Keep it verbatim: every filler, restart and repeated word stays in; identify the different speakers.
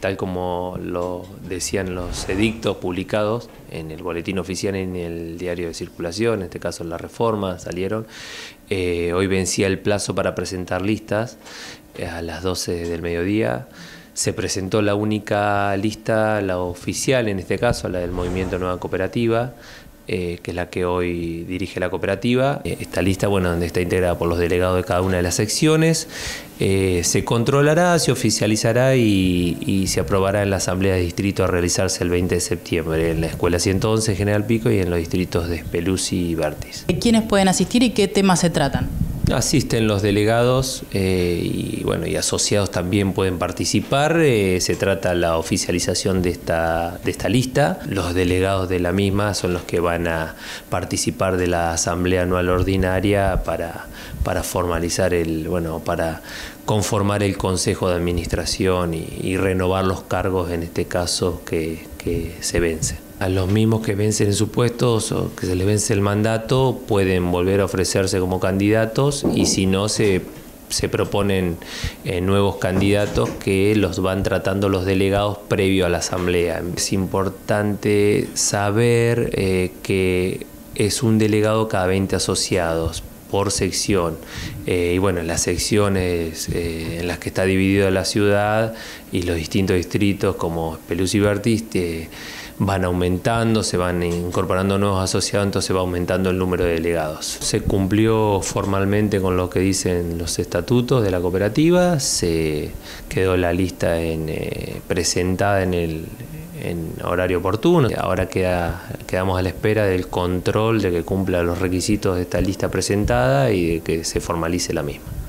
Speaker 1: tal como lo decían los edictos publicados en el boletín oficial y en el diario de circulación, en este caso en La Reforma, salieron. Eh, hoy vencía el plazo para presentar listas eh, a las doce del mediodía. Se presentó la única lista, la oficial en este caso, la del Movimiento Nueva Cooperativa, eh, que es la que hoy dirige la cooperativa. Eh, esta lista, bueno, donde está integrada por los delegados de cada una de las secciones, eh, se controlará, se oficializará y, y se aprobará en la Asamblea de Distrito a realizarse el veinte de septiembre en la Escuela ciento once General Pico y en los distritos de Speluzzi y Vértiz.
Speaker 2: ¿Quiénes pueden asistir y qué temas se tratan?
Speaker 1: Asisten los delegados eh, y, bueno, y asociados también pueden participar. Eh, se trata la oficialización de esta, de esta lista. Los delegados de la misma son los que van a participar de la Asamblea Anual Ordinaria para, para formalizar el, bueno, para conformar el Consejo de Administración y, y renovar los cargos, en este caso, que, que se vencen. A los mismos que vencen en sus puestos o que se les vence el mandato pueden volver a ofrecerse como candidatos y si no se, se proponen eh, nuevos candidatos que los van tratando los delegados previo a la asamblea. Es importante saber eh, que es un delegado cada veinte asociados por sección eh, y bueno, las secciones eh, en las que está dividida la ciudad y los distintos distritos como Speluzzi y Vértiz eh, van aumentando, se van incorporando nuevos asociados, entonces va aumentando el número de delegados. Se cumplió formalmente con lo que dicen los estatutos de la cooperativa, se quedó la lista en, eh, presentada en el en horario oportuno. Ahora queda, quedamos a la espera del control de que cumpla los requisitos de esta lista presentada y de que se formalice la misma.